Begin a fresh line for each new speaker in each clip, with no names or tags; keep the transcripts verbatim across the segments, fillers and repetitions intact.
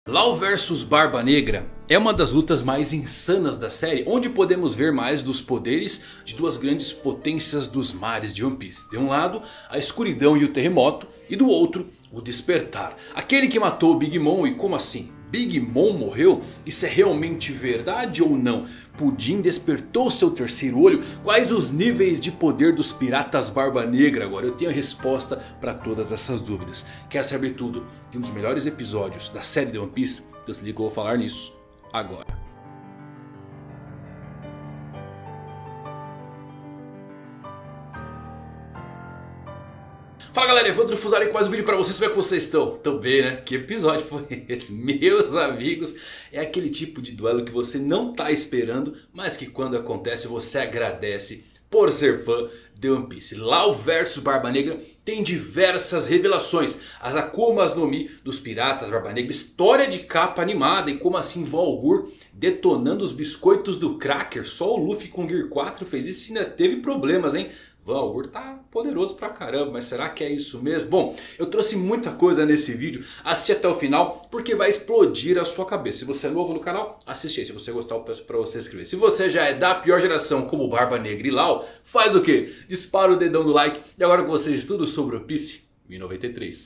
Law versus Barba Negra é uma das lutas mais insanas da série, onde podemos ver mais dos poderes de duas grandes potências dos mares de One Piece. De um lado, a escuridão e o terremoto, e do outro, o despertar. Aquele que matou Big Mom. E como assim? Big Mom morreu? Isso é realmente verdade ou não? Pudim despertou seu terceiro olho? Quais os níveis de poder dos piratas Barba Negra agora? Eu tenho a resposta para todas essas dúvidas. Quer saber tudo de um dos melhores episódios da série de One Piece? Então se liga que eu vou falar nisso agora. Fala galera, Evandro Fusari com mais um vídeo pra vocês. Como é que vocês estão? Tão bem, né? Que episódio foi esse? Meus amigos, é aquele tipo de duelo que você não tá esperando, mas que quando acontece você agradece por ser fã de One Piece. Law versus Barba Negra tem diversas revelações. As Akumas no Mi dos piratas Barba Negra, história de capa animada. E como assim Volgur detonando os biscoitos do Cracker? Só o Luffy com Gear quatro fez isso e ainda teve problemas, hein? Volgur tá poderoso pra caramba, mas será que é isso mesmo? Bom, eu trouxe muita coisa nesse vídeo, assiste até o final porque vai explodir a sua cabeça. Se você é novo no canal, assiste aí. Se você gostar, eu peço pra você se inscrever. Se você já é da pior geração como Barba Negra e Law, faz o quê? Dispara o dedão do like. E agora com vocês tudo sobre One Piece mil e noventa e três.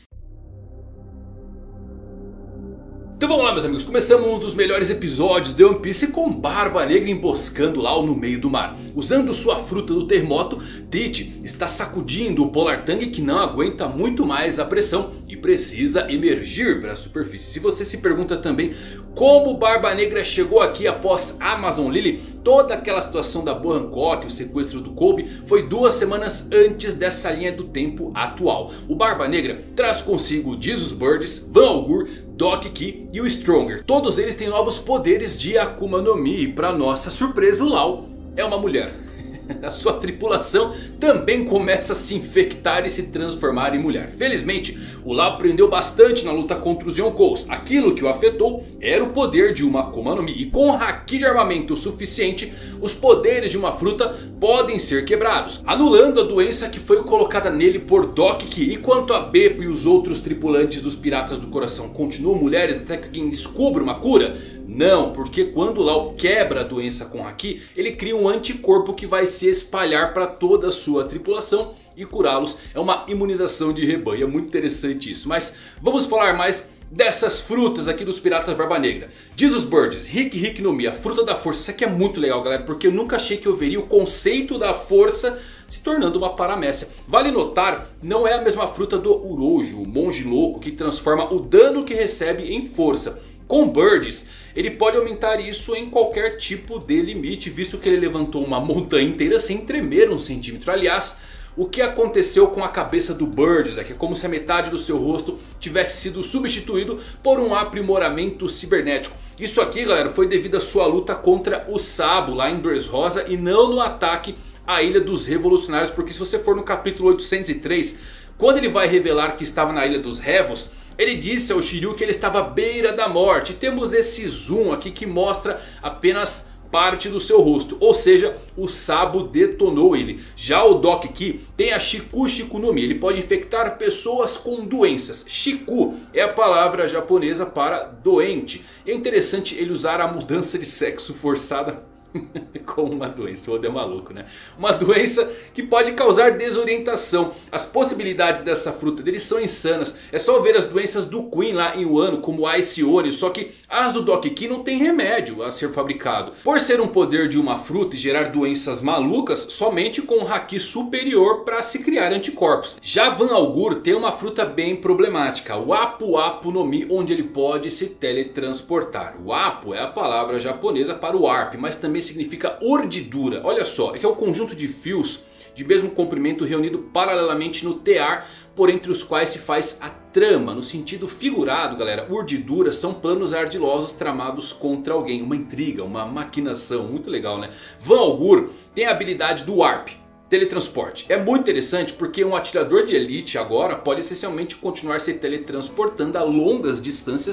Então vamos lá meus amigos, começamos um dos melhores episódios de One Piece com Barba Negra emboscando Law no meio do mar. Usando sua fruta do terremoto, Tite está sacudindo o Polar Tang que não aguenta muito mais a pressão e precisa emergir para a superfície. Se você se pergunta também como Barba Negra chegou aqui após Amazon Lily, toda aquela situação da Boa Hancock, o sequestro do Kobe, foi duas semanas antes dessa linha do tempo atual. O Barba Negra traz consigo Jesus Birds, Van Algur, Doc Key e o Stronger. Todos eles têm novos poderes de Akuma no Mi. E para nossa surpresa, o Law é uma mulher. A sua tripulação também começa a se infectar e se transformar em mulher. Felizmente o Law aprendeu bastante na luta contra os Yonkous. Aquilo que o afetou era o poder de uma Akuma no Mi. E com haki de armamento suficiente, os poderes de uma fruta podem ser quebrados, anulando a doença que foi colocada nele por Doc Key. E quanto a Beppo e os outros tripulantes dos Piratas do Coração, continuam mulheres até que alguém descubra uma cura? Não, porque quando o Law quebra a doença com haki, ele cria um anticorpo que vai se espalhar para toda a sua tripulação e curá-los. É uma imunização de rebanho, é muito interessante isso. Mas vamos falar mais dessas frutas aqui dos piratas Barba Negra. Jesus Birds, Hiki Hiki no Mi, a fruta da força. Isso aqui é muito legal galera, porque eu nunca achei que eu veria o conceito da força se tornando uma paramécia. Vale notar, não é a mesma fruta do Urojo, o monge louco que transforma o dano que recebe em força. Com Birds, ele pode aumentar isso em qualquer tipo de limite, visto que ele levantou uma montanha inteira sem tremer um centímetro. Aliás, o que aconteceu com a cabeça do Birds é que é como se a metade do seu rosto tivesse sido substituído por um aprimoramento cibernético. Isso aqui galera foi devido à sua luta contra o Sabo lá em Dressrosa e não no ataque à Ilha dos Revolucionários. Porque se você for no capítulo oitocentos e três, quando ele vai revelar que estava na Ilha dos Revos, ele disse ao Shiryu que ele estava à beira da morte. Temos esse zoom aqui que mostra apenas parte do seu rosto, ou seja, o Sabo detonou ele. Já o Doc Key tem a Shiku Shiku no Mi, ele pode infectar pessoas com doenças. Shiku é a palavra japonesa para doente. É interessante ele usar a mudança de sexo forçada como uma doença, o Oda é maluco né? Uma doença que pode causar desorientação. As possibilidades dessa fruta dele são insanas. É só ver as doenças do Queen lá em Wano, como a Ice Oni. Só que as do Doc Key não tem remédio a ser fabricado. Por ser um poder de uma fruta e gerar doenças malucas, somente com um haki superior para se criar anticorpos. Já Van Algur tem uma fruta bem problemática, o Apu Apu no Mi, onde ele pode se teletransportar. O Apu é a palavra japonesa para o Warp, mas também significa urdidura. Olha só, é que é o conjunto de fios de mesmo comprimento reunido paralelamente no tear, por entre os quais se faz a trama. No sentido figurado galera, urdidura são planos ardilosos tramados contra alguém. Uma intriga, uma maquinação, muito legal né? Van Algur tem a habilidade do Warp, teletransporte. É muito interessante porque um atirador de elite agora pode essencialmente continuar se teletransportando a longas distâncias,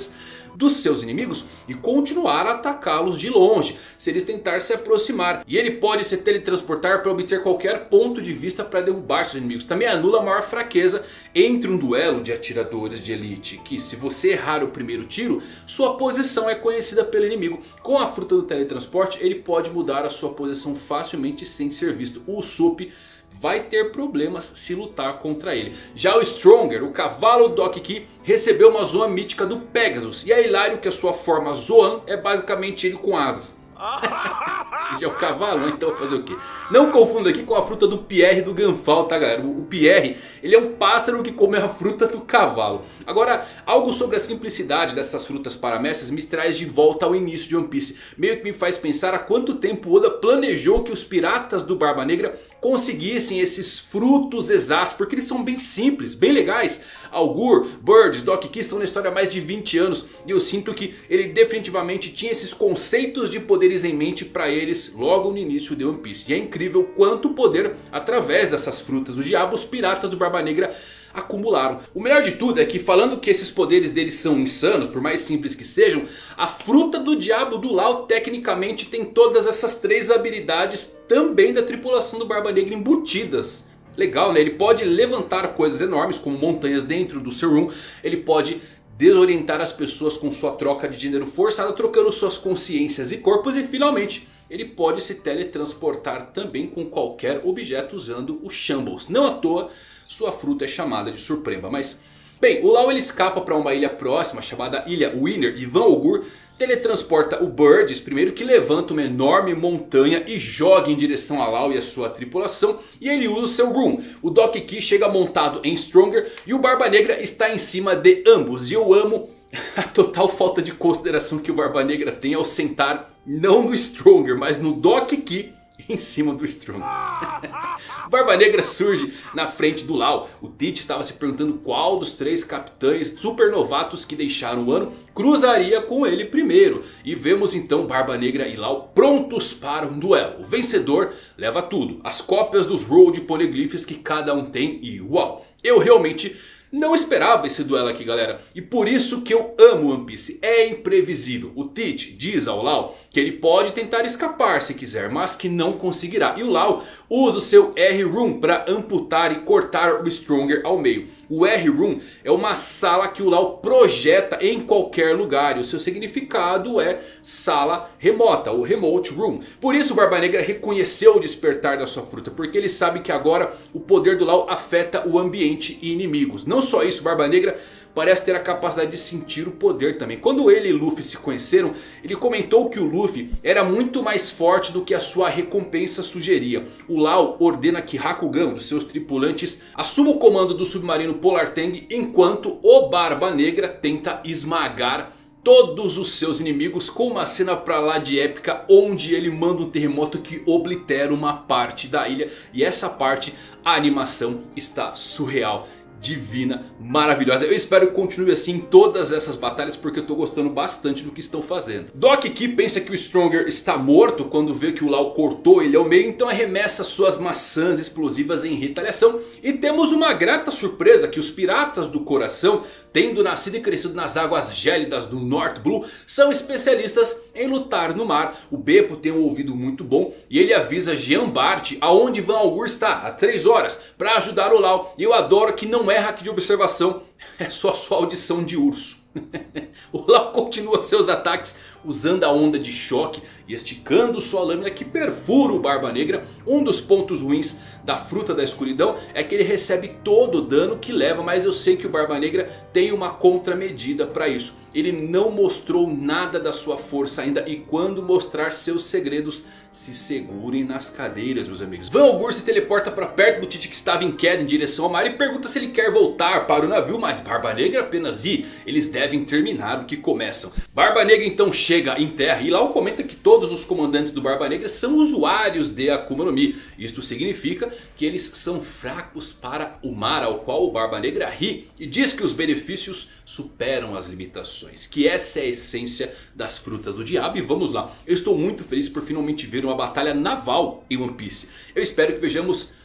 dos seus inimigos e continuar a atacá-los de longe se eles tentarem se aproximar. E ele pode se teletransportar para obter qualquer ponto de vista para derrubar seus inimigos. Também anula a maior fraqueza entre um duelo de atiradores de elite, que se você errar o primeiro tiro, sua posição é conhecida pelo inimigo. Com a fruta do teletransporte ele pode mudar a sua posição facilmente sem ser visto. O Usopp vai ter problemas se lutar contra ele. Já o Stronger, o cavalo do Dock Key, recebeu uma Zoan mítica do Pegasus. E é hilário que a sua forma Zoan é basicamente ele com asas. Já é o cavalo, então fazer o quê? Não confunda aqui com a fruta do Pierre do Gunfall, tá galera? O Pierre, ele é um pássaro que come a fruta do cavalo. Agora, algo sobre a simplicidade dessas frutas para mestres me traz de volta ao início de One Piece. Meio que me faz pensar há quanto tempo Oda planejou que os piratas do Barba Negra conseguissem esses frutos exatos, porque eles são bem simples, bem legais. Algur, Bird, Dock Key estão na história há mais de vinte anos e eu sinto que ele definitivamente tinha esses conceitos de poderes em mente para eles logo no início de One Piece. E é incrível quanto poder, através dessas frutas do diabo, os piratas do Barba Negra acumularam. O melhor de tudo é que, falando que esses poderes deles são insanos, por mais simples que sejam, a fruta do diabo do Law tecnicamente tem todas essas três habilidades também da tripulação do Barba Negra embutidas. Legal, né? Ele pode levantar coisas enormes como montanhas dentro do seu room. Ele pode desorientar as pessoas com sua troca de gênero forçada, trocando suas consciências e corpos. E finalmente ele pode se teletransportar também com qualquer objeto usando o Shambles. Não à toa sua fruta é chamada de Surprema. Mas bem, o Law ele escapa para uma ilha próxima chamada Ilha Winner. E Van Augur teletransporta o Birds primeiro, que levanta uma enorme montanha e joga em direção a Law e a sua tripulação. E ele usa o seu Room. O Dock Key chega montado em Stronger e o Barba Negra está em cima de ambos. E eu amo a total falta de consideração que o Barba Negra tem ao sentar não no Stronger, mas no Dock Key em cima do Stronger. Barba Negra surge na frente do Law. O Tite estava se perguntando qual dos três capitães super novatos que deixaram o ano cruzaria com ele primeiro. E vemos então Barba Negra e Law prontos para um duelo. O vencedor leva tudo. As cópias dos Road Poneglyphs que cada um tem. E uau, eu realmente não esperava esse duelo aqui, galera. E por isso que eu amo One Piece. É imprevisível. O Tite diz ao Law que ele pode tentar escapar se quiser, mas que não conseguirá. E o Law usa o seu R-Room para amputar e cortar o Stronger ao meio. O R-Room é uma sala que o Law projeta em qualquer lugar. E o seu significado é sala remota, ou Remote Room. Por isso o Barba Negra reconheceu o despertar da sua fruta, porque ele sabe que agora o poder do Law afeta o ambiente e inimigos. Não só isso, Barba Negra parece ter a capacidade de sentir o poder também. Quando ele e Luffy se conheceram, ele comentou que o Luffy era muito mais forte do que a sua recompensa sugeria. O Law ordena que Hakugan, dos seus tripulantes, assuma o comando do submarino Polar Tang, enquanto o Barba Negra tenta esmagar todos os seus inimigos, com uma cena pra lá de épica onde ele manda um terremoto que oblitera uma parte da ilha. E essa parte, a animação está surreal, divina, maravilhosa. Eu espero que continue assim em todas essas batalhas, porque eu tô gostando bastante do que estão fazendo. Dock Key pensa que o Stronger está morto quando vê que o Law cortou ele ao meio, então arremessa suas maçãs explosivas em retaliação. E temos uma grata surpresa que os piratas do coração, tendo nascido e crescido nas águas gélidas do North Blue, são especialistas em lutar no mar. O Beppo tem um ouvido muito bom e ele avisa Jean Bart aonde Van Augur está há três horas para ajudar o Law. E eu adoro que não é hack de observação, é só sua audição de urso. O Law continua seus ataques usando a onda de choque e esticando sua lâmina que perfura o Barba Negra. Um dos pontos ruins da fruta da escuridão é que ele recebe todo o dano que leva, mas eu sei que o Barba Negra tem uma contramedida para isso. Ele não mostrou nada da sua força ainda, e quando mostrar seus segredos, se segurem nas cadeiras, meus amigos. Van Augur se teleporta para perto do Tite, que estava em queda em direção ao mar, e pergunta se ele quer voltar para o navio, mas Barba Negra apenas ir. Eles devem terminar o que começam. Barba Negra então chega em terra e Law comenta que todos os comandantes do Barba Negra são usuários de Akuma no Mi. Isto significa que eles são fracos para o mar, ao qual o Barba Negra ri e diz que os benefícios superam as limitações, que essa é a essência das frutas do diabo. E vamos lá, eu estou muito feliz por finalmente ver uma batalha naval em One Piece. Eu espero que vejamos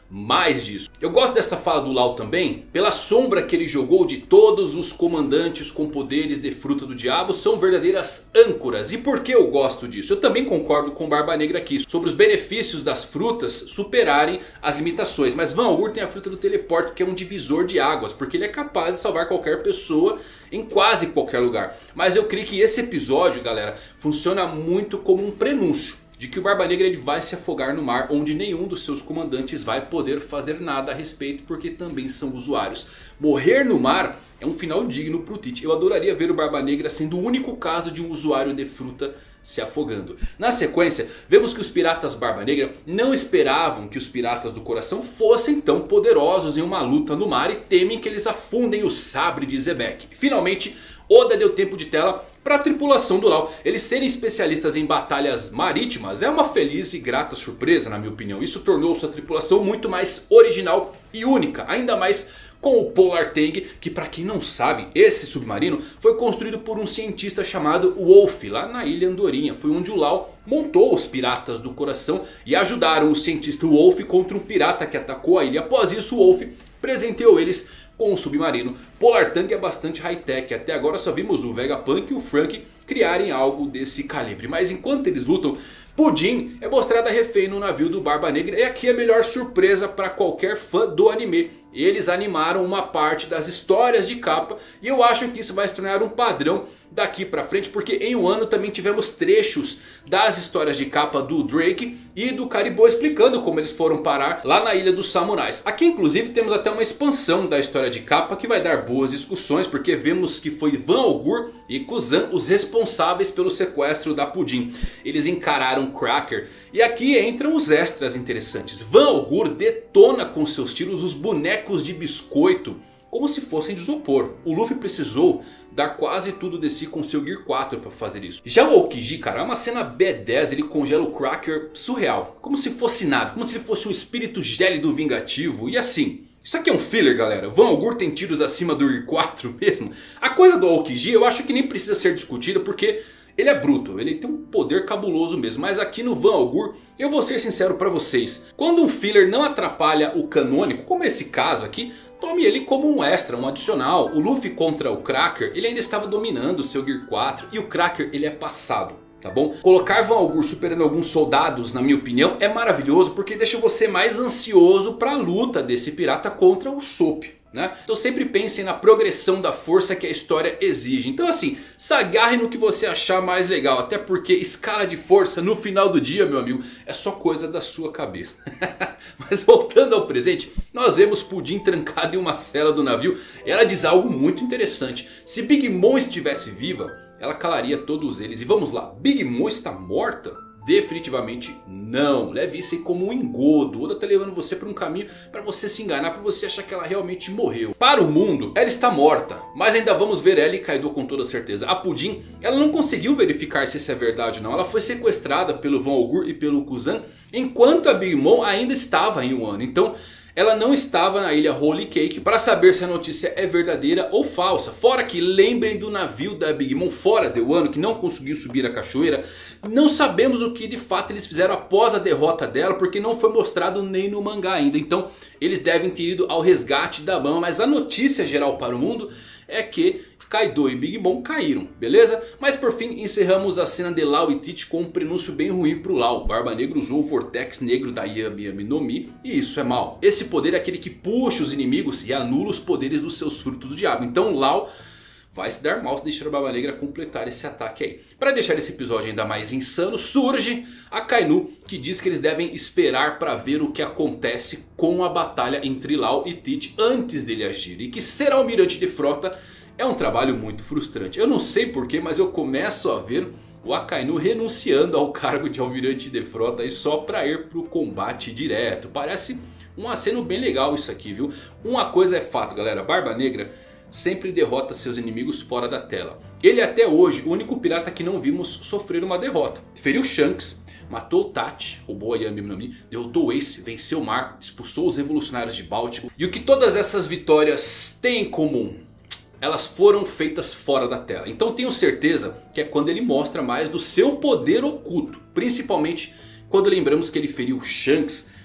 mais disso. Eu gosto dessa fala do Law também pela sombra que ele jogou de todos os comandantes com poderes de fruta do diabo. São verdadeiras âncoras. E por que eu gosto disso? Eu também concordo com Barba Negra aqui sobre os benefícios das frutas superarem as limitações. Mas Van Augur tem a fruta do teleporte, que é um divisor de águas, porque ele é capaz de salvar qualquer pessoa em quase qualquer lugar. Mas eu creio que esse episódio, galera, funciona muito como um prenúncio de que o Barba Negra ele vai se afogar no mar, onde nenhum dos seus comandantes vai poder fazer nada a respeito, porque também são usuários. Morrer no mar é um final digno pro Tite. Eu adoraria ver o Barba Negra sendo o único caso de um usuário de fruta se afogando. Na sequência, vemos que os piratas Barba Negra não esperavam que os piratas do coração fossem tão poderosos em uma luta no mar e temem que eles afundem o sabre de Xebec. Finalmente, Oda deu tempo de tela para a tripulação do Law. Eles serem especialistas em batalhas marítimas é uma feliz e grata surpresa, na minha opinião. Isso tornou sua tripulação muito mais original e única. Ainda mais com o Polar Tang, que para quem não sabe, esse submarino foi construído por um cientista chamado Wolf, lá na ilha Andorinha. Foi onde o Law montou os piratas do coração e ajudaram o cientista Wolf contra um pirata que atacou a ilha. Após isso, o Wolf presenteou eles com um submarino. Polar Tang é bastante high-tech. Até agora só vimos o Vegapunk e o Frank criarem algo desse calibre. Mas enquanto eles lutam, Pudim é mostrada refém no navio do Barba Negra. E aqui é a melhor surpresa para qualquer fã do anime. Eles animaram uma parte das histórias de capa. E eu acho que isso vai se tornar um padrão daqui pra frente. Porque em um ano também tivemos trechos das histórias de capa do Drake e do Caribou, explicando como eles foram parar lá na Ilha dos Samurais. Aqui inclusive temos até uma expansão da história de capa que vai dar boas discussões. Porque vemos que foi Van Augur e Kuzan os responsáveis pelo sequestro da Pudim. Eles encararam Cracker. E aqui entram os extras interessantes. Van Augur detona com seus tiros os bonecos de biscoito como se fossem de isopor. O Luffy precisou dar quase tudo de si com seu Gear quatro para fazer isso. Já o Aokiji, cara, é uma cena B dez. Ele congela o Cracker surreal, como se fosse nada, como se ele fosse um espírito gélido vingativo. E assim, isso aqui é um filler, galera. Van Augur tem tiros acima do Gear quatro mesmo. A coisa do Aokiji eu acho que nem precisa ser discutida, porque ele é bruto, ele tem um poder cabuloso mesmo. Mas aqui no Van Augur, eu vou ser sincero pra vocês. Quando um filler não atrapalha o canônico, como esse caso aqui, tome ele como um extra, um adicional. O Luffy contra o Cracker, ele ainda estava dominando o seu Gear quatro. E o Cracker, ele é passado, tá bom? Colocar Van Augur superando alguns soldados, na minha opinião, é maravilhoso. Porque deixa você mais ansioso pra luta desse pirata contra o Soap, né? Então sempre pensem na progressão da força que a história exige. Então assim, se agarre no que você achar mais legal. Até porque escala de força no final do dia, meu amigo, é só coisa da sua cabeça. Mas voltando ao presente, nós vemos Pudim trancado em uma cela do navio. E ela diz algo muito interessante. Se Big Mom estivesse viva, ela calaria todos eles. E vamos lá, Big Mom está morta? Definitivamente não. Leve isso aí como um engodo. Oda tá levando você para um caminho para você se enganar, para você achar que ela realmente morreu. Para o mundo, ela está morta, mas ainda vamos ver ela e Kaido com toda certeza. A Pudim, ela não conseguiu verificar se isso é verdade ou não. Ela foi sequestrada pelo Van Augur e pelo Kuzan, enquanto a Big Mom ainda estava em Wano. Então ela não estava na ilha Holy Cake para saber se a notícia é verdadeira ou falsa. Fora que lembrem do navio da Big Mom fora de Wano, que não conseguiu subir a cachoeira. Não sabemos o que de fato eles fizeram após a derrota dela, porque não foi mostrado nem no mangá ainda. Então eles devem ter ido ao resgate da Bama. Mas a notícia geral para o mundo é que Kaido e Big Mom caíram, beleza? Mas por fim encerramos a cena de Law e Tite com um prenúncio bem ruim pro Law. Barba Negra usou o Vortex Negro da Yami Yami no Mi e isso é mal. Esse poder é aquele que puxa os inimigos e anula os poderes dos seus frutos do diabo. Então Law vai se dar mal se deixar a Barba Negra completar esse ataque aí. Para deixar esse episódio ainda mais insano, surge a Kainu, que diz que eles devem esperar para ver o que acontece com a batalha entre Law e Tite antes dele agir. E que ser almirante de frota é um trabalho muito frustrante. Eu não sei porquê, mas eu começo a ver o Akainu renunciando ao cargo de almirante de frota e só para ir para o combate direto. Parece um aceno bem legal isso aqui, viu? Uma coisa é fato, galera. Barba Negra sempre derrota seus inimigos fora da tela. Ele até hoje, o único pirata que não vimos sofrer uma derrota. Feriu Shanks, matou o Tati, roubou a Yami no Mi, derrotou o Ace, venceu o Marco, expulsou os revolucionários de Báltico. E o que todas essas vitórias têm em comum? Elas foram feitas fora da tela. Então tenho certeza que é quando ele mostra mais do seu poder oculto. Principalmente quando lembramos que ele feriu Shanks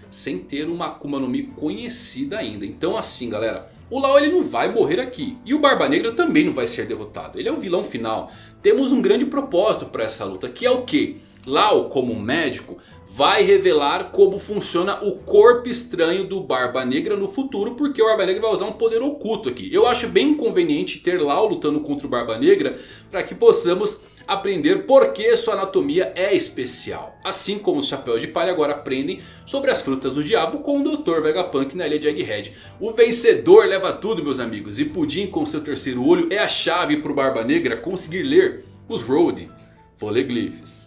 sem ter uma Akuma no Mi conhecida ainda. Então assim galera, o Lau ele não vai morrer aqui. E o Barba Negra também não vai ser derrotado. Ele é o vilão final. Temos um grande propósito para essa luta, que é o quê? Lau, como médico, vai revelar como funciona o corpo estranho do Barba Negra no futuro. Porque o Barba Negra vai usar um poder oculto aqui. Eu acho bem conveniente ter Lau lutando contra o Barba Negra, para que possamos aprender por que sua anatomia é especial. Assim como os Chapéus de Palha agora aprendem sobre as frutas do diabo com o doutor Vegapunk na ilha de Egghead. O vencedor leva tudo, meus amigos. E Pudim com seu terceiro olho é a chave para o Barba Negra conseguir ler os Road Poneglyphs.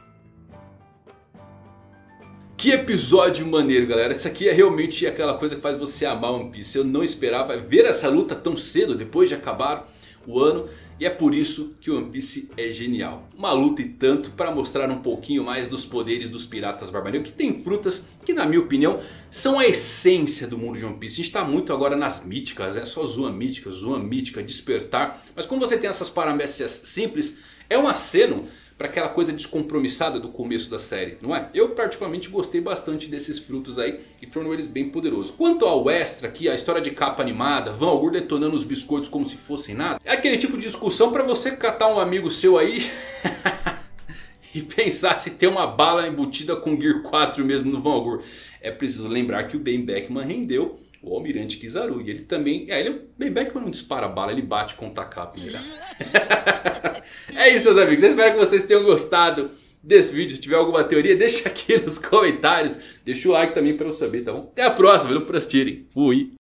Que episódio maneiro galera. Isso aqui é realmente aquela coisa que faz você amar One Piece. Eu não esperava ver essa luta tão cedo depois de acabar o ano. E é por isso que o One Piece é genial. Uma luta e tanto para mostrar um pouquinho mais dos poderes dos piratas Barba Negra. Que tem frutas que na minha opinião são a essência do mundo de One Piece. A gente está muito agora nas míticas, né? Só Zoa Mítica, Zoa Mítica, Despertar. Mas quando você tem essas paramécias simples, é um aceno para aquela coisa descompromissada do começo da série, não é? Eu particularmente gostei bastante desses frutos aí e tornou eles bem poderosos. Quanto ao extra aqui, a história de capa animada, Van Algur detonando os biscoitos como se fossem nada. É aquele tipo de discussão para você catar um amigo seu aí e pensar se tem uma bala embutida com Gear quatro mesmo no Van Algur. É preciso lembrar que o Ben Beckman rendeu o Almirante Kizaru. E ele também... É, ele, o Ben Beckman não dispara bala, ele bate com o Takap. É isso meus amigos, eu espero que vocês tenham gostado desse vídeo. Se tiver alguma teoria, deixa aqui nos comentários. Deixa o like também para eu saber, tá bom? Até a próxima, valeu por assistirem. Fui!